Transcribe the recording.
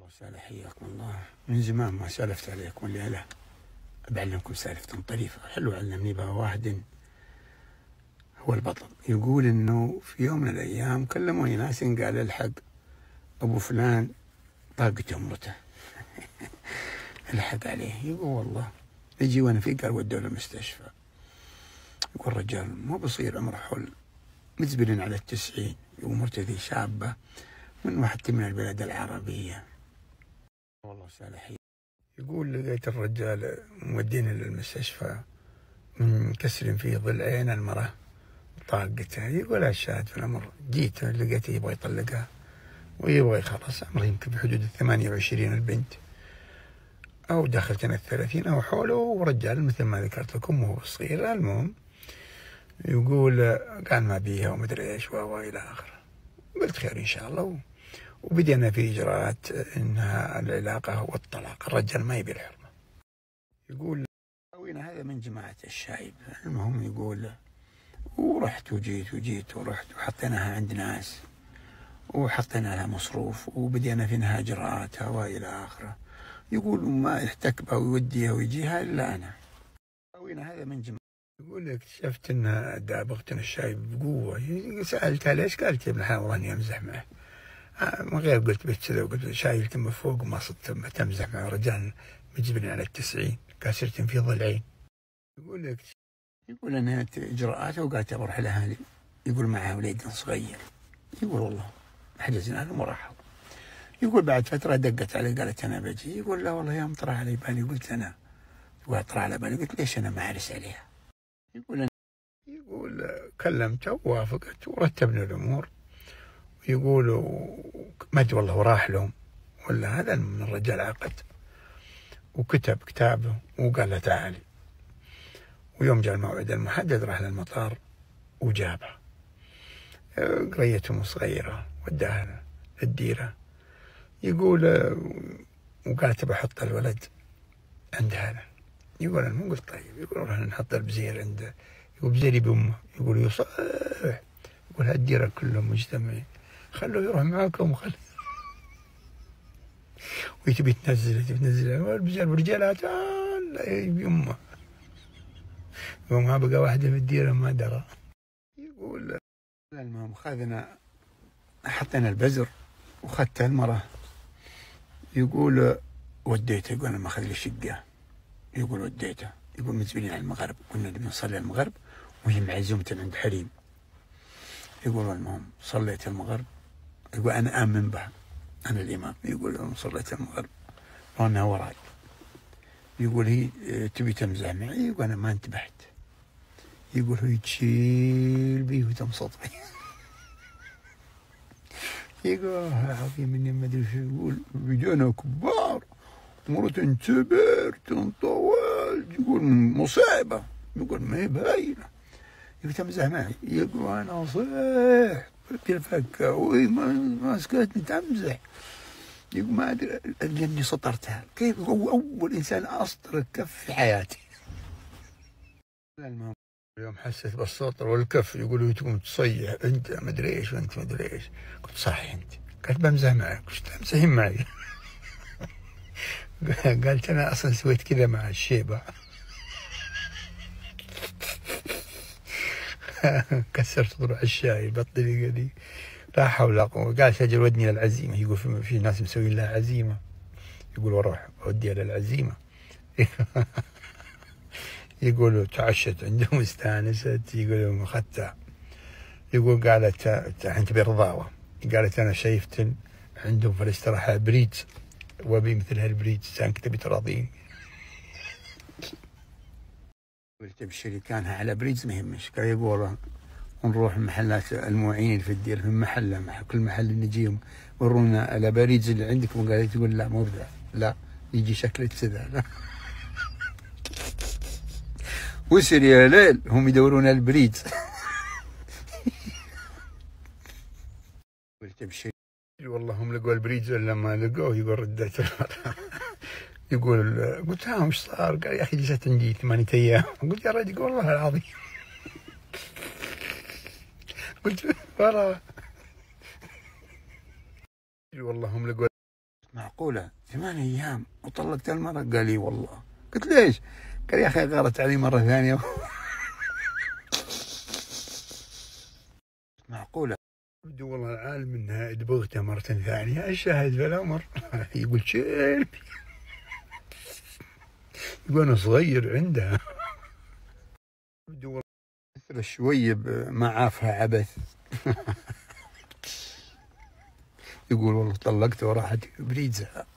وسهلا، حياكم الله. من زمان ما سالفت عليكم الليلة، بعلمكم سالفة طريفة حلوة علمني بها واحد هو البطل. يقول انه في يوم من الايام كلموني ناس قال الحق ابو فلان طاقته امرته. الحق عليه. يقول والله يجي وانا في قال ودوه المستشفى. يقول رجال مو بصير عمره حول مزبلين على 90. يقول مرته ذي شابة من واحد من البلاد العربية. والله سهل حي. يقول لقيت الرجال موديني للمستشفى من كسر في ضلعين المرأة طاقتها. يقول الشاهد في الأمر جيت لقيته يبغى يطلقها ويبغى يخلص عمره يمكن بحدود 28 البنت أو داخل سنة 30 أو حوله، ورجال مثل ما ذكرت لكم وهو صغير. المهم يقول قال ما بيها ومدري ايش والى آخره. قلت خير إن شاء الله، وبدينا في إجراءات إنها العلاقة هو الطلاق. الرجال ما يبي الحرمة. يقول وين هذا من جماعة الشايب. المهم يقول ورحت وجيت ورحت وحطيناها عند ناس وحطينا لها مصروف وبدينا فيها إجراءاتها وإلى آخره. يقول ما يحتك بها ويوديها ويجيها إلا أنا. وين هذا من جماعة. يقول اكتشفت إن دابغتنا الشايب بقوة. سألتها ليش؟ قالت يا ابن الحلال والله إني أمزح معه. من غير قلت بيت كذا، وقلت شايل تم فوق وما صدت تمزح مع رجال مجبرين على 90 كاسرة في ضلعين. يقول انها اجراءات وقالت بروح لاهلي. يقول معها وليد صغير. يقول والله حجزنا له وراحوا. يقول بعد فتره دقت علي قالت انا بجي. يقول لا والله يوم طرح علي بالي قلت انا. يقول طرح على بالي قلت ليش انا ما اعرس عليها. يقول كلمته ووافقت ورتبنا الامور. يقولوا ما ادري والله وراح لهم ولا هذا من الرجال عقد وكتب كتابه وقال له تعالي. ويوم جاء الموعد المحدد راح للمطار وجابها. قريتهم صغيرة وداها للديرة. يقول وقالت بحط الولد عند هذا. يقول انا مو قلت طيب. يقول رحنا نحط البزير عنده. يقول بزيري بامه. يقول يصح. يقول هالديرة كلهم مجتمعين خلوه يروح معاكم وتبي تنزل الرجال برجالات يمه. يقول ما بقى واحدة في الديرة ما درى. يقول المهم خذنا حطينا البزر وخدت المرة. يقول وديته. يقول انا ما اخذ لي شقة. يقول وديته. يقول متزبلين على المغرب كنا بنصلي المغرب وهي معزومة عند حريم. يقول المهم صليت المغرب. يقول انا آمن بها أنا الإمام. يقول صليت المغرب وأنا وراي. يقول هي تبي تمزح معي. يقول أنا ما انتبهت. يقول هي تشيل بي وتمصط بي. يقول عظيم إني ما أدري شو. يقول بيجونا كبار مرة تنتبر تنطول. يقول مصيبة. يقول ما هي باينة. يقول تمزح معي. يقول أنا صيح بالفكة وهي ما سكتني تمزح. يقول ما ادري لاني سطرتها. كيف هو اول انسان اسطر الكف في حياتي. المهم اليوم حسيت بالسطر والكف. يقولوا تقوم تصيح انت ما ادري ايش وانت ما ادري ايش. قلت صحيح انت. قالت بمزح معك. وش تمزحين معي؟ قالت انا اصلا سويت كذا مع الشيبه. كسرت ضلوع الشاي بالطريقه دي. لا حول ولا قوة. قال سجل ودني للعزيمة. يقول في ناس مسوين لها عزيمة. يقول واروح اوديها للعزيمة. يقولوا تعشت عندهم استانست. يقولوا اخذتها. يقول قالت انت برضاوة. قالت انا شايفت عندهم في الاستراحة بريدز وابي مثل هالبريدز كانك تبي تراضيني. قلت ابشري كانها على بريدز ما يهمش. قال يقول ونروح محلات الموعين في الدير في محل كل محل نجيهم ورونا الاباريج اللي عندكم. قالت تقول لا مو بذا لا يجي شكله كذا لا. وسر يا ليل هم يدورون البريد. قلت ابشر والله هم لقوا البريد لما لقوه. يقول رديت. يقول قلت ها وش صار؟ قال يا اخي جلست عندي 8 ايام. قلت يا رجل والله العظيم. قلت والله هم لقوا معقول معقولة 8 أيام وطلقت المرة؟ قال لي والله. قلت ليش؟ قال يا أخي غارت علي مرة ثانية. معقولة؟ يبدو والله العالم انها دبغته مرة ثانية. الشاهد في الأمر يقول شيل، يقول أنا صغير عندها. يبدو والله مثل الشويب ما عافها عبث. يقول والله طلقته وراحت بريد زها.